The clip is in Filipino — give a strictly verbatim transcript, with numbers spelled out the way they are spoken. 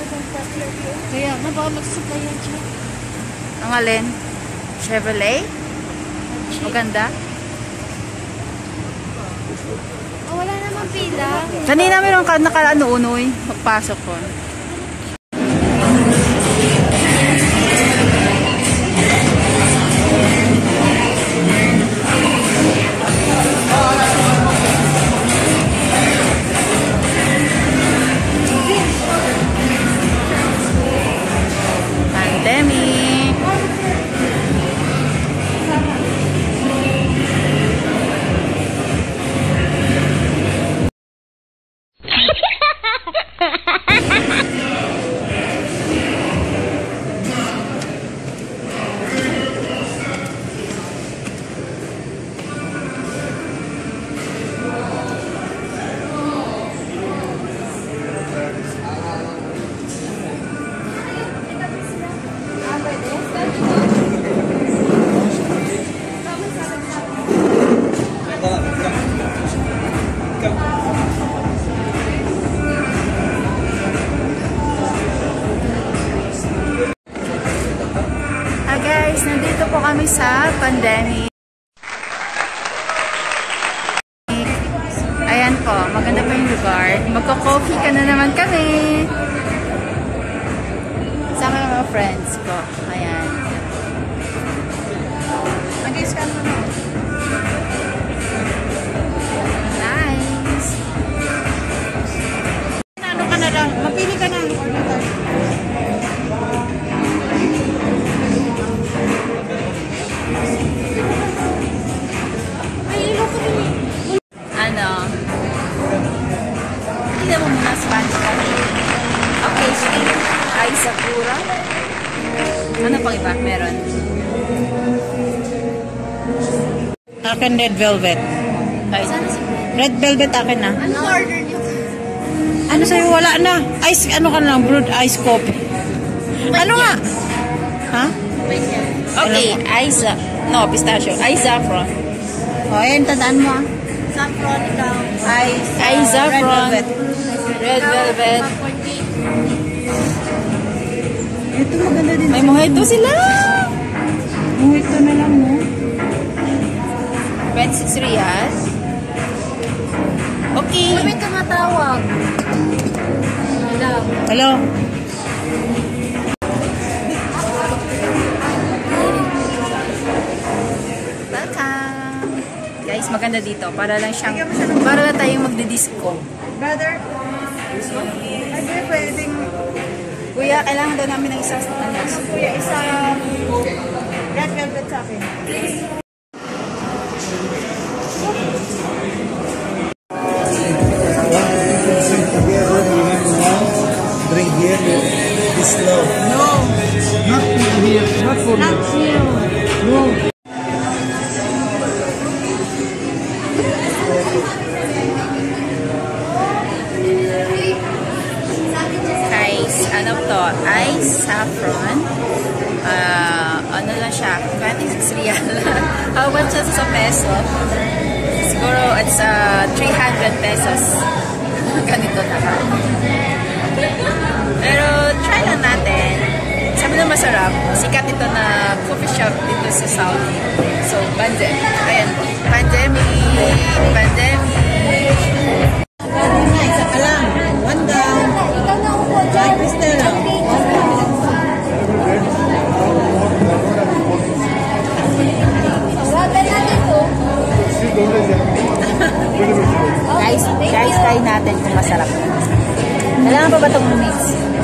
Kaya nga, baka magsasakayan siya. Ang alin? Chevrolet? Maganda? Oh, wala naman pila. Kanina meron ka naka-ano-unoy. Magpasok ko. Nandito po kami sa pandemic. Ayan po, maganda pa yung lugar. Magko-coffee ka na naman kami. Sama ng mga friends ko. Ayan. Mag-i-scan mo na. Nice. Ano ka na lang? Mapili ka na. Ano? Tignan mo muna Spanish kami. Okay, ay sakura. Ano pang iba? Meron. Akin red velvet. Ay, Red velvet akin na. ano order niyo? Ano sa'yo? Wala na. Ice, ano ka na? Brewed ice coffee. Ano nga? Ha? Okay, ice. No, pistachio. Ice saffron. O, ayan, tandaan mo ah. Saffron ikaw. Ice, uh, Ice saffron. red velvet. Red velvet. Ito maganda din. May mojito sila. Mojito na lang mo. twenty-six reals. Okay. May tumatawag. Hello. Hello. Welcome. Guys, maganda dito. Para lang siyang, para lang tayong magdi-disco. Brother, this one? Ay, kuya, pwedeng... Kuya, kailangan daw namin ng isang ano. Kuya, isa... red velvet sa akin. Drink here, this slow. No. Not here, not for Not you. No. Ice, ano to? Ice saffron. Uh, ano lang siya? twenty-six real. How much siya sa peso? Siguro it's uh, three hundred pesos. Ganito na ka. Pero try lang natin. Sabi na masarap. Sikat ito na coffee shop dito sa Saudi. So, pandemic. Ayan po. Pandemic. Pandemic. Isa ka lang. One down. Five Cristela. Guys, guys, try natin kung masarap. Kailangan pa ba itong mix?